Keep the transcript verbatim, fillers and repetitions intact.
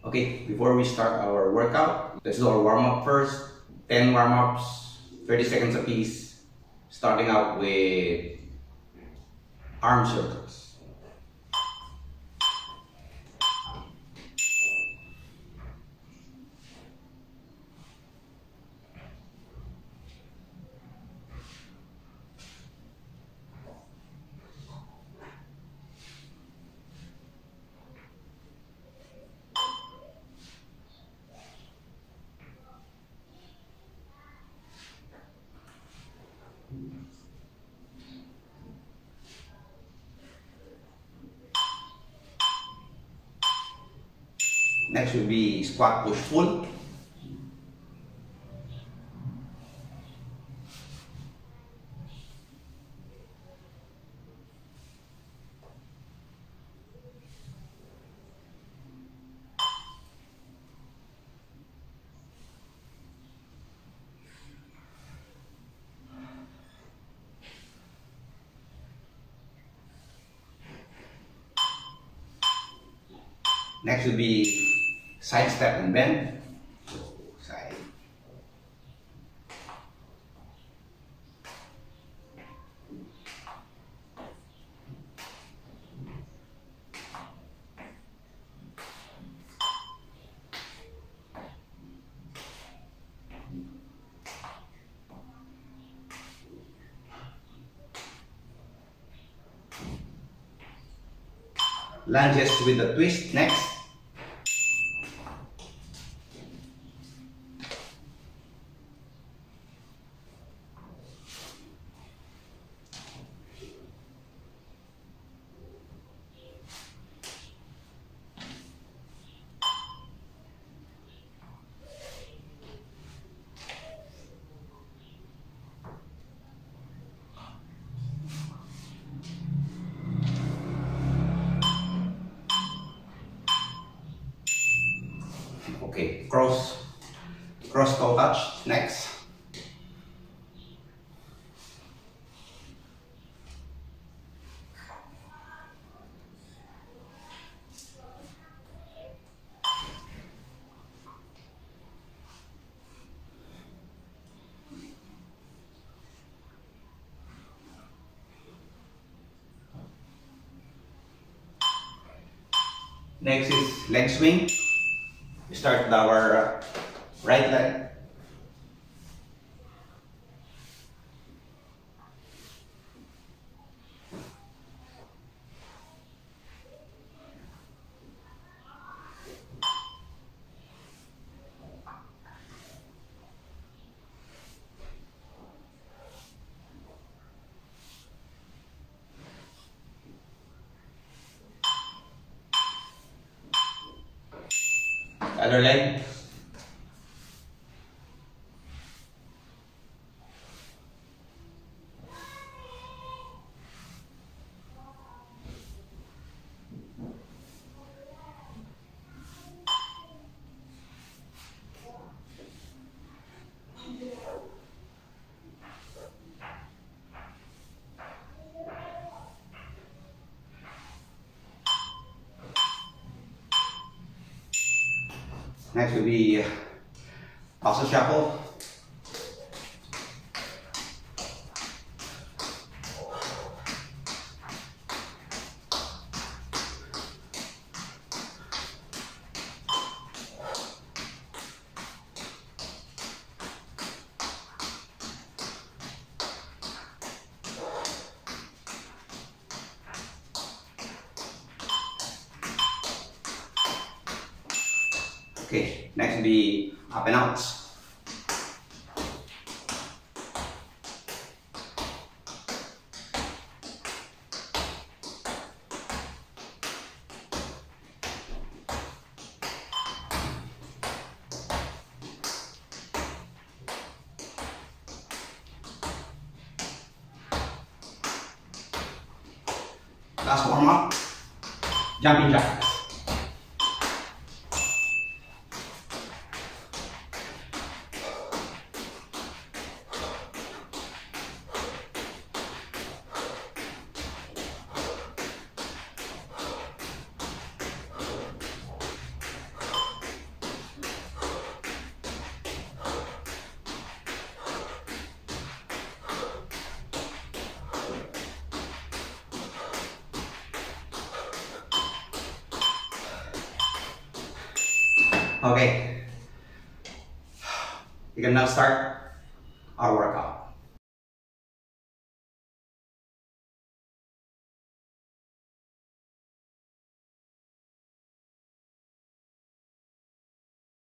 Okay, before we start our workout, let's do our warm-up first. ten warm-ups, thirty seconds apiece, starting out with arm circles. Next will be squat push pull. Next will be side step and bend. Side. Lunges with a twist next. Okay, cross, cross toe touch next. Next is leg swing. We start with our uh, right leg. Other leg. Next will be muscle shuffle. Okay, next will be up and outs. Last warm up, jumping jacks. Okay. We can now start our workout.